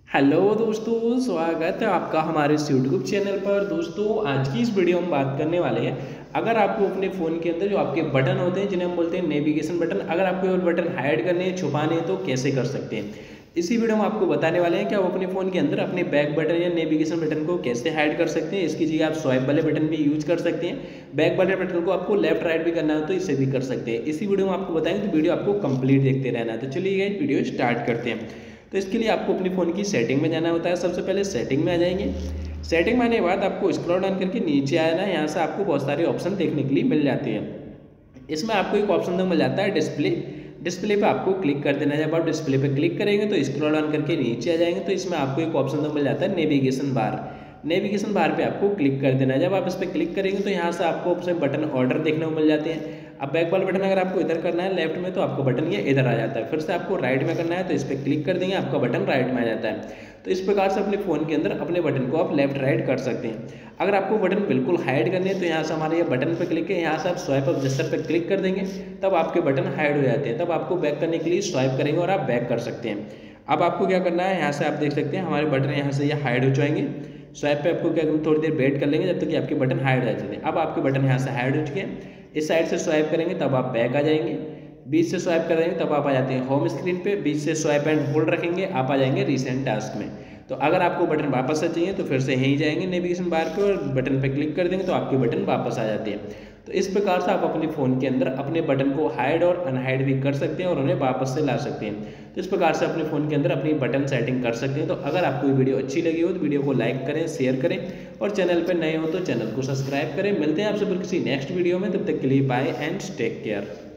Hello दोस्तों, स्वागत है आपका हमारे इस यूट्यूब चैनल पर। दोस्तों, आज की इस वीडियो में हम बात करने वाले हैं, अगर आपको अपने फ़ोन के अंदर जो आपके बटन होते हैं जिन्हें हम बोलते हैं नेविगेशन बटन, अगर आपको वो बटन हाइड करने हैं, छुपाने हैं तो कैसे कर सकते हैं। इसी वीडियो में आपको बताने वाले हैं कि आप अपने फ़ोन के अंदर अपने बैक बटन या नेविगेशन बटन को कैसे हाइड कर सकते हैं। इसकी जगह आप स्वाइप वाले बटन भी यूज कर सकते हैं। बैक वाले बटन को आपको लेफ्ट राइट भी करना हो तो इसे भी कर सकते हैं। इसी वीडियो में आपको बताएंगे, तो वीडियो आपको कंप्लीट देखते रहना है। तो चलिए वीडियो स्टार्ट करते हैं। तो इसके लिए आपको अपनी फ़ोन की सेटिंग में जाना होता है। सबसे पहले सेटिंग में आ जाएंगे। सेटिंग में आने के बाद आपको स्क्रॉल डाउन करके नीचे आना है। यहाँ से आपको बहुत सारे ऑप्शन देखने के लिए मिल जाते हैं। इसमें आपको एक ऑप्शन मिल जाता है डिस्प्ले। डिस्प्ले पे आपको क्लिक कर देना है। जब आप डिस्प्ले पे क्लिक करेंगे तो स्क्रॉल डाउन करके नीचे आ जाएंगे तो इसमें आपको एक ऑप्शन मिल जाता है नेविगेशन बार। नेविगेशन बार पे आपको क्लिक कर देना है। जब आप इस पर क्लिक करेंगे तो यहाँ से आपको ऑप्शन बटन ऑर्डर देखने को मिल जाते हैं। अब बैक वाला बटन अगर आपको इधर करना है लेफ्ट में तो आपको बटन ये इधर आ जाता है। फिर से आपको राइट में करना है तो इस पर क्लिक कर देंगे, आपका बटन राइट में आ जाता है। तो इस प्रकार से अपने फ़ोन के अंदर अपने बटन को आप लेफ्ट राइट कर सकते हैं। अगर आपको बटन बिल्कुल हाइड करने हैं तो यहाँ से हमारे ये बटन पर क्लिक है, यहाँ से आप स्वाइप अप जेस्चर पर क्लिक कर देंगे, तब आपके बटन हाइड हो जाते हैं। तब आपको बैक करने के लिए स्वाइप करेंगे और आप बैक कर सकते हैं। अब आपको क्या करना है, यहाँ से आप देख सकते हैं हमारे बटन यहाँ से ये हाइड हो जाएंगे। स्वाइप पे आपको क्या करना, थोड़ी देर वेट कर लेंगे जब तक कि आपके बटन हाइड हो जाते हैं। अब आपके बटन यहाँ से हाइड हो चुके हैं। इस साइड से स्वाइप करेंगे तब आप बैक आ जाएंगे। बीच से स्वाइप करेंगे तब आप आ जाते हैं होम स्क्रीन पे। बीच से स्वाइप एंड होल्ड रखेंगे, आप आ जाएंगे रिसेंट टास्क में। तो अगर आपको बटन वापस से चाहिए तो फिर से यहीं जाएंगे नेविगेशन बार पे और बटन पे क्लिक कर देंगे तो आपके बटन वापस आ जाते हैं। तो इस प्रकार से आप अपने फ़ोन के अंदर अपने बटन को हाइड और अनहाइड भी कर सकते हैं और उन्हें वापस से ला सकते हैं। तो इस प्रकार से अपने फ़ोन के अंदर अपनी बटन सेटिंग कर सकते हैं। तो अगर आपको ये वीडियो अच्छी लगी हो तो वीडियो को लाइक करें, शेयर करें और चैनल पर नए हो तो चैनल को सब्सक्राइब करें। मिलते हैं आपसे फिर किसी नेक्स्ट वीडियो में, तब तक के लिए बाय एंड टेक केयर।